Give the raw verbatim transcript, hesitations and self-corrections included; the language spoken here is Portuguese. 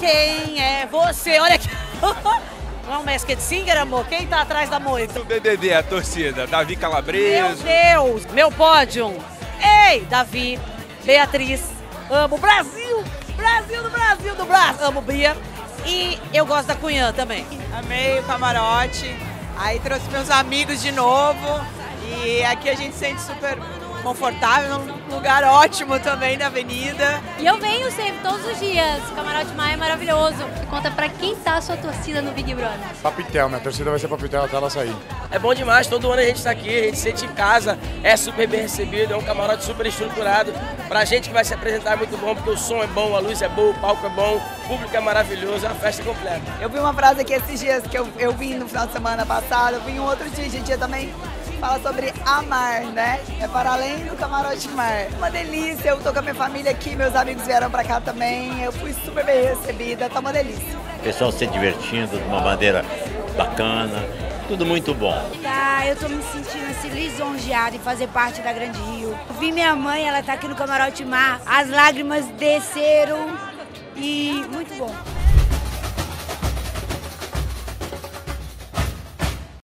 quem é você? Olha aqui. Não é um Masked Singer, amor? Quem tá atrás da moita? O D D D, a torcida. Davi Meu Calabresa. Deus! Meu pódio. Ei, Davi, Beatriz, amo Brasil! Brasil do Brasil do Brasil! Amo Bia. E eu gosto da Cunhã também. Amei o camarote. Aí trouxe meus amigos de novo. E aqui a gente se sente super confortável, num lugar ótimo também na avenida. E eu venho sempre, todos os dias. O Camarote Maia é maravilhoso. Conta pra quem tá a sua torcida no Big Brother. Papitel, minha torcida vai ser Papitel até ela sair. É bom demais, todo ano a gente está aqui, a gente se sente em casa, é super bem recebido, é um camarote super estruturado. Pra gente que vai se apresentar é muito bom, porque o som é bom, a luz é boa, o palco é bom, o público é maravilhoso, é uma festa completa. Eu vi uma frase aqui esses dias que eu, eu vim no final de semana passado, eu vim um outro dia, gente, dia também fala sobre amar, né? É para além do camarote mar. Uma delícia, eu tô com a minha família aqui, meus amigos vieram pra cá também, eu fui super bem recebida, tá uma delícia. O pessoal se divertindo de uma maneira bacana, tudo muito bom. Tá, eu tô me sentindo assim lisonjeada em fazer parte da Grande Rio. Eu vi minha mãe, ela tá aqui no Camarote Mar, as lágrimas desceram e muito bom.